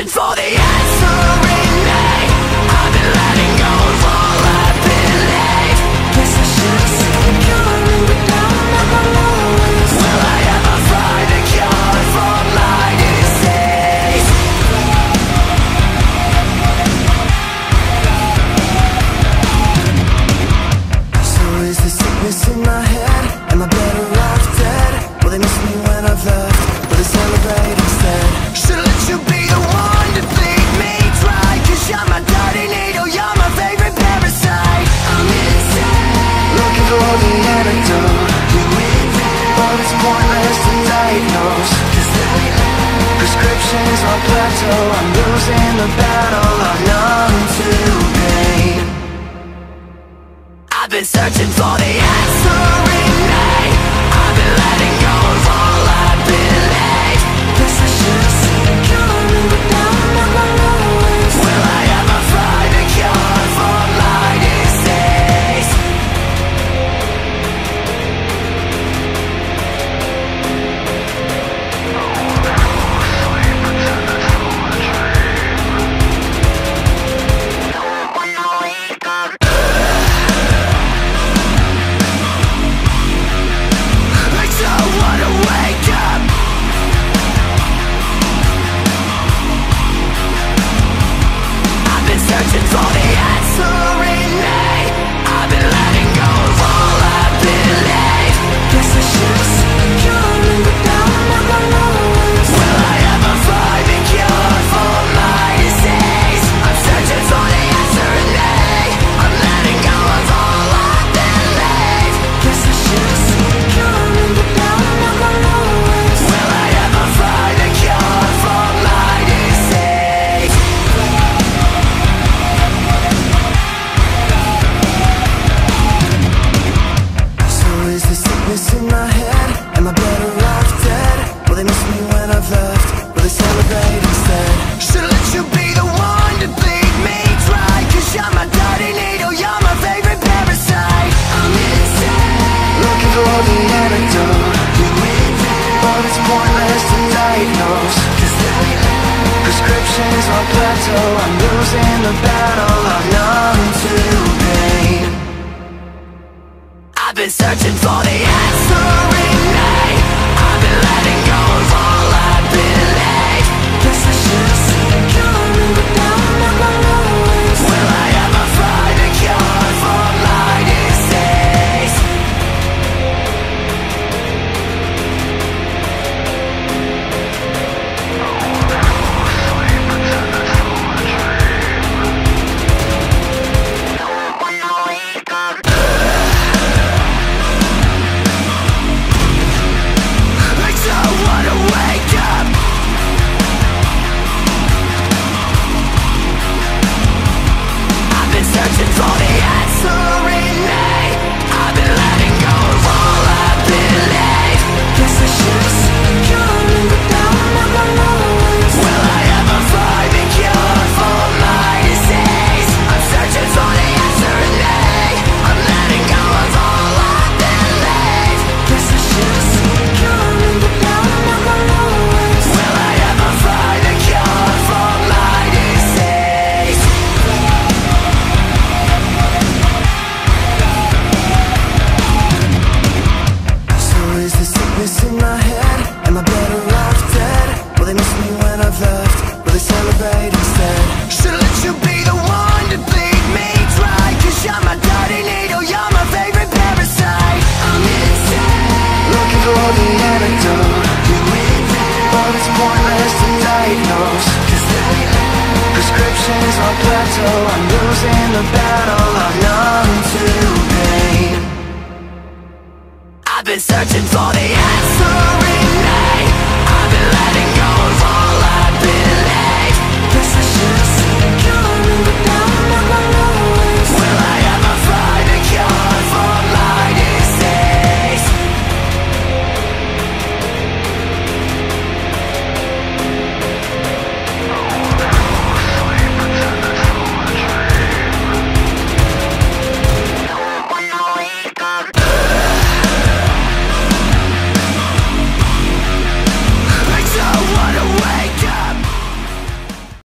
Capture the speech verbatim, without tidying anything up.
searching for the answer in me. I've been letting go of all I believe. Guess I should've seen it coming, but now I'm not always. Will I ever find a cure for my disease? So is the sickness in my head? Am I better off dead? Will they miss me when I've left? Will they celebrate instead? Should've let you be the one to bleed me dry, 'cause you're my dirty needle, you're my favorite parasite. I'm insane, looking for the antidote. You invent, but it's pointless to diagnose, 'cause prescriptions on plateau. I'm losing the battle, I'm numb to pain. I've been searching for the answer in me. I've been letting go of all I believe. Guess I should've seen it coming, but now I'm not always. Will I ever find a cure for my disease? I don't wanna wake up. I've been searching for the answer in me. I've been letting go of all I believe. Guess I should've seen it coming, but now I'm not always. Will I ever find a cure for my disease? I'm searching for the answer in me. I'm letting go of all I believe. Guess I should've seen it coming, but now I'm not always. Will I ever find a cure for my disease? So is the sickness in my head? Am I better off dead? Will they miss me when I've left? Will they celebrate instead? Should've let you be the one to bleed me dry, 'cause you're my dirty needle, you're my favorite parasite. I'm insane, looking for the antidote. You invent, but it's pointless to diagnose, 'cause prescriptions on plateau. I'm losing the battle, I'm numb to pain. I've been searching for the answer in me. I've been letting go of all I believe. Guess I should've seen it coming, but now I'm not always. Will I ever find a cure for my disease? I don't wanna wake up. I've been searching for the answer in me. I've been letting go of all I believe. Guess I should've seen it coming, but now I'm not always. Will I ever find a cure for my disease? I'm searching for the answer in me. I'm letting go of all I believe. Guess I should've seen it coming, but now I'm not always. Will I ever find a cure for my disease? So is the sickness in my head? Am I better off dead? Will they miss me when I've left? Will they celebrate instead? Should've let you be the one to bleed me dry, 'cause you're my dirty needle, you're my favorite parasite. I'm insane, looking for the antidote. You invent, but it's pointless to diagnose, 'cause prescriptions on plateau. I'm losing the battle, I'm numb to pain. I've been searching for the answer